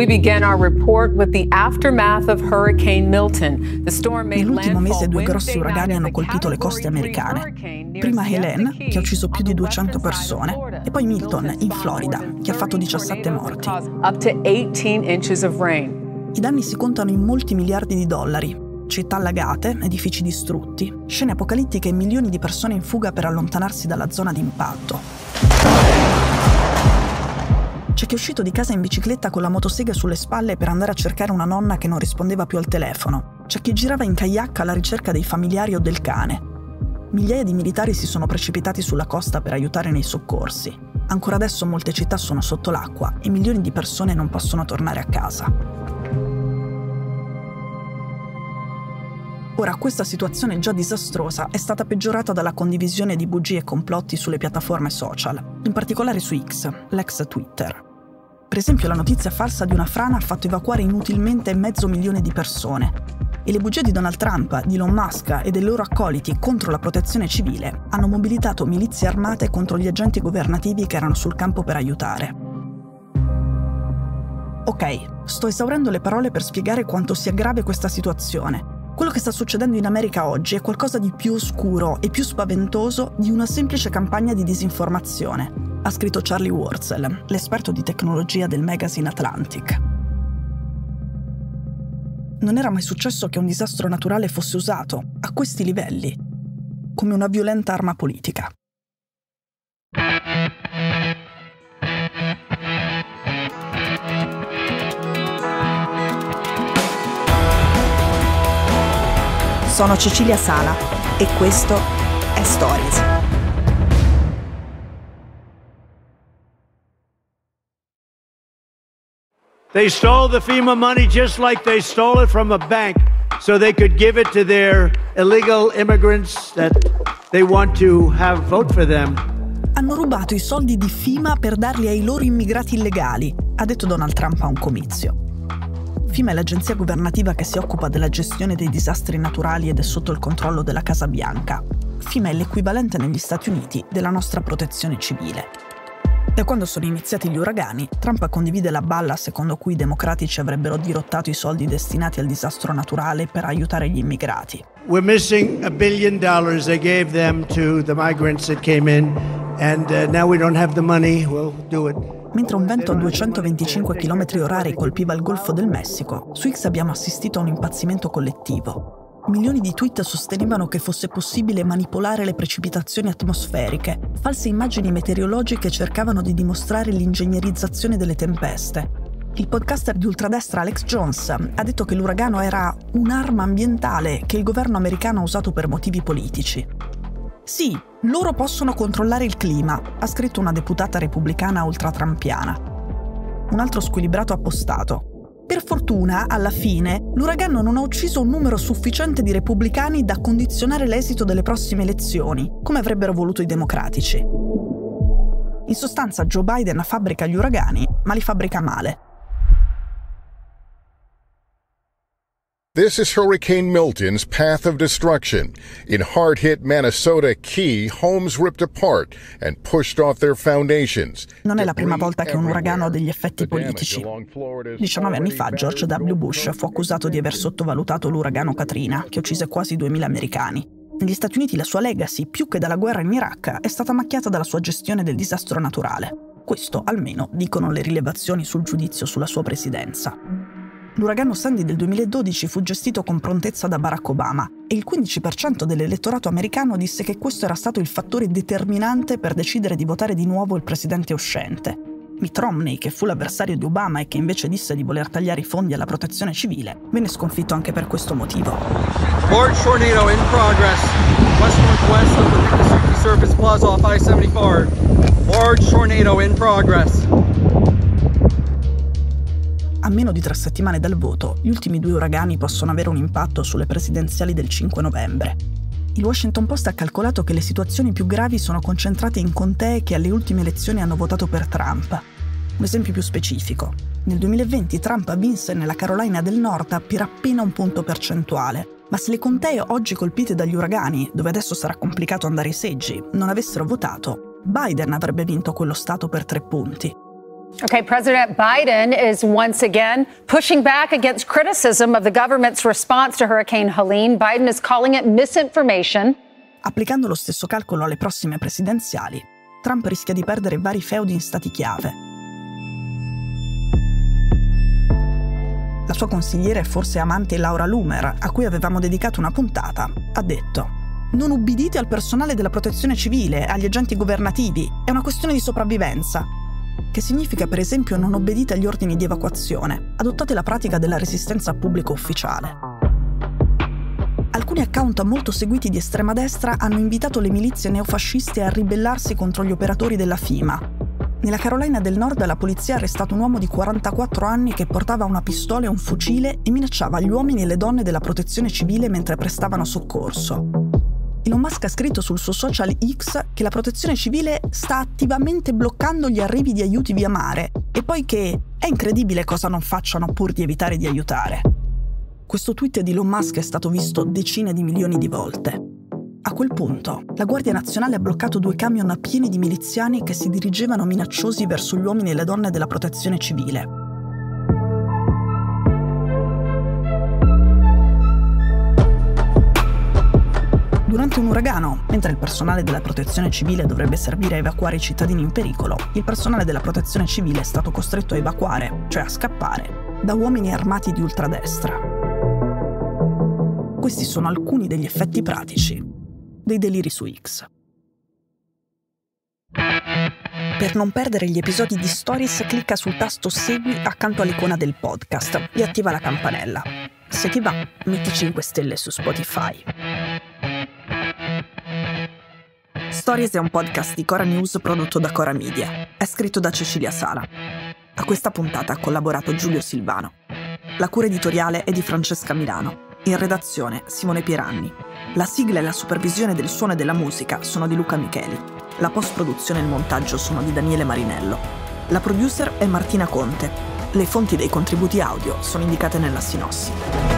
We began our report with the aftermath of Hurricane Milton. The storm made Nell'ultimo mese landfall 2 grossi Wednesday uragani night hanno as a colpito le coste Category 3 americane. hurricane near Prima Siesta Helene, Key, che ha ucciso più di on the 200 western side of persone, Florida. e poi Milton, Milton's in found Florida, more than che ha fatto 30 17 tornadoes morti. and caused up to 18 inches of rain. I danni si contano in molti miliardi di dollari. Città allagate, edifici distrutti, scene apocalittiche e milioni di persone in fuga per allontanarsi dalla zona d'impatto. C'è chi è uscito di casa in bicicletta con la motosega sulle spalle per andare a cercare una nonna che non rispondeva più al telefono. C'è chi girava in kayak alla ricerca dei familiari o del cane. Migliaia di militari si sono precipitati sulla costa per aiutare nei soccorsi. Ancora adesso molte città sono sotto l'acqua e milioni di persone non possono tornare a casa. Ora, questa situazione già disastrosa è stata peggiorata dalla condivisione di bugie e complotti sulle piattaforme social, in particolare su X, l'ex Twitter. Per esempio, la notizia falsa di una frana ha fatto evacuare inutilmente 500.000 di persone, e le bugie di Donald Trump, di Elon Musk e dei loro accoliti contro la protezione civile hanno mobilitato milizie armate contro gli agenti governativi che erano sul campo per aiutare. Ok, sto esaurendo le parole per spiegare quanto sia grave questa situazione. Quello che sta succedendo in America oggi è qualcosa di più oscuro e più spaventoso di una semplice campagna di disinformazione, ha scritto Charlie Wurzel, l'esperto di tecnologia del magazine Atlantic. Non era mai successo che un disastro naturale fosse usato, a questi livelli, come una violenta arma politica. Sono Cecilia Sala e questo è Stories. They stole the FEMA money just like they stole it from a bank so they could give it to their illegal immigrants that they want to have vote for them. Hanno rubato i soldi di FEMA per darli ai loro immigrati illegali, ha detto Donald Trump a un comizio. FEMA è l'agenzia governativa che si occupa della gestione dei disastri naturali ed è sotto il controllo della Casa Bianca. FEMA è l'equivalente negli Stati Uniti della nostra protezione civile. Da quando sono iniziati gli uragani, Trump condivide la balla secondo cui i democratici avrebbero dirottato i soldi destinati al disastro naturale per aiutare gli immigrati. We're missing $1 billion they gave them to the migrants that came in, and now we don't have the money, we'll do it. Mentre un vento a 225 km/h colpiva il Golfo del Messico, su X abbiamo assistito a un impazzimento collettivo. Milioni di tweet sostenevano che fosse possibile manipolare le precipitazioni atmosferiche. False immagini meteorologiche cercavano di dimostrare l'ingegnerizzazione delle tempeste. Il podcaster di ultradestra Alex Jones ha detto che l'uragano era un'arma ambientale che il governo americano ha usato per motivi politici. Sì, loro possono controllare il clima, ha scritto una deputata repubblicana ultratrampiana. Un altro squilibrato ha postato: per fortuna, alla fine, l'uragano non ha ucciso un numero sufficiente di repubblicani da condizionare l'esito delle prossime elezioni, come avrebbero voluto i democratici. In sostanza, Joe Biden fabbrica gli uragani, ma li fabbrica male. This is Hurricane Milton's path of destruction. In hard-hit Manasota Key, homes ripped apart and pushed off their foundations. Non è la prima volta che un uragano ha degli effetti politici. 19 anni fa George W. Bush fu accusato di aver sottovalutato l'uragano Katrina, che uccise quasi 2.000 americani. Negli Stati Uniti la sua legacy, più che dalla guerra in Iraq, è stata macchiata dalla sua gestione del disastro naturale. Questo, almeno, dicono le rilevazioni sul giudizio sulla sua presidenza. L'uragano Sandy del 2012 fu gestito con prontezza da Barack Obama e il 15% dell'elettorato americano disse che questo era stato il fattore determinante per decidere di votare di nuovo il presidente uscente. Mitt Romney, che fu l'avversario di Obama e che invece disse di voler tagliare i fondi alla protezione civile, venne sconfitto anche per questo motivo. Large tornado in progress, west-northwest of the Miccosukee Surface Plaza off I-74. Large tornado in progress. A meno di 3 settimane dal voto, gli ultimi 2 uragani possono avere un impatto sulle presidenziali del 5 novembre. Il Washington Post ha calcolato che le situazioni più gravi sono concentrate in contee che alle ultime elezioni hanno votato per Trump. Un esempio più specifico. Nel 2020 Trump vinse nella Carolina del Nord per appena un punto percentuale. Ma se le contee oggi colpite dagli uragani, dove adesso sarà complicato andare ai seggi, non avessero votato, Biden avrebbe vinto quello stato per 3 punti. Okay, President Biden is once again pushing back against criticism of the government's response to Hurricane Helene. Biden is calling it misinformation. Applicando lo stesso calcolo alle prossime presidenziali, Trump rischia di perdere vari feudi in stati chiave. La sua consigliera e forse amante Laura Loomer, a cui avevamo dedicato una puntata, ha detto: «Non ubbidite al personale della protezione civile, agli agenti governativi, è una questione di sopravvivenza». Che significa, per esempio, non obbedite agli ordini di evacuazione, adottate la pratica della resistenza pubblica ufficiale. Alcuni account molto seguiti di estrema destra hanno invitato le milizie neofasciste a ribellarsi contro gli operatori della FEMA. Nella Carolina del Nord la polizia ha arrestato un uomo di 44 anni che portava una pistola e un fucile e minacciava gli uomini e le donne della protezione civile mentre prestavano soccorso. Elon Musk ha scritto sul suo social X che la protezione civile sta attivamente bloccando gli arrivi di aiuti via mare e poi che è incredibile cosa non facciano pur di evitare di aiutare. Questo tweet di Elon Musk è stato visto decine di milioni di volte. A quel punto, la Guardia Nazionale ha bloccato 2 camion pieni di miliziani che si dirigevano minacciosi verso gli uomini e le donne della protezione civile. Durante un uragano, mentre il personale della protezione civile dovrebbe servire a evacuare i cittadini in pericolo, il personale della protezione civile è stato costretto a evacuare, cioè a scappare, da uomini armati di ultradestra. Questi sono alcuni degli effetti pratici dei deliri su X. Per non perdere gli episodi di Stories, clicca sul tasto Segui accanto all'icona del podcast e attiva la campanella. Se ti va, metti 5 stelle su Spotify. Stories è un podcast di Cora News prodotto da Cora Media. È scritto da Cecilia Sala. A questa puntata ha collaborato Giulio Silvano. La cura editoriale è di Francesca Milano. In redazione Simone Pieranni. La sigla e la supervisione del suono e della musica sono di Luca Micheli. La post-produzione e il montaggio sono di Daniele Marinello. La producer è Martina Conte. Le fonti dei contributi audio sono indicate nella sinossi.